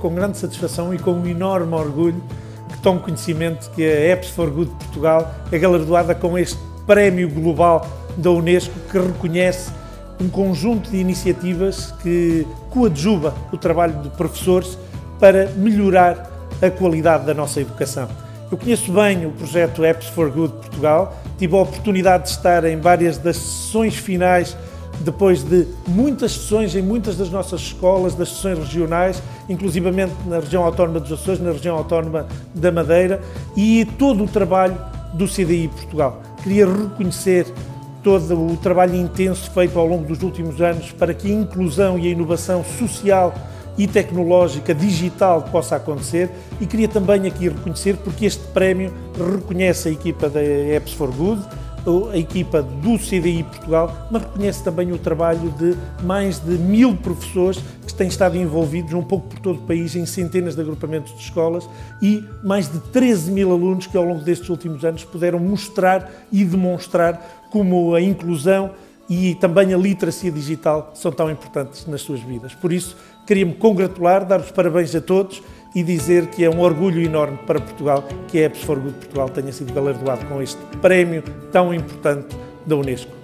com grande satisfação e com um enorme orgulho que tomo conhecimento que a Apps for Good de Portugal é galardoada com este prémio global da Unesco que reconhece um conjunto de iniciativas que coadjuva o trabalho de professores para melhorar a qualidade da nossa educação. Eu conheço bem o projeto Apps for Good de Portugal, tive a oportunidade de estar em várias das sessões finais, depois de muitas sessões em muitas das nossas escolas, das sessões regionais, inclusivamente na região autónoma dos Açores, na região autónoma da Madeira, e todo o trabalho do CDI Portugal. Queria reconhecer todo o trabalho intenso feito ao longo dos últimos anos para que a inclusão e a inovação social e tecnológica, digital, possa acontecer, e queria também aqui reconhecer, porque este prémio reconhece a equipa da Apps for Good, a equipa do CDI Portugal, mas reconhece também o trabalho de mais de 1000 professores que têm estado envolvidos um pouco por todo o país em centenas de agrupamentos de escolas e mais de 13.000 alunos que ao longo destes últimos anos puderam mostrar e demonstrar como a inclusão e também a literacia digital são tão importantes nas suas vidas. Por isso, queria-me congratular, dar os parabéns a todos e dizer que é um orgulho enorme para Portugal que a Apps for Good Portugal tenha sido galardoado com este prémio tão importante da Unesco.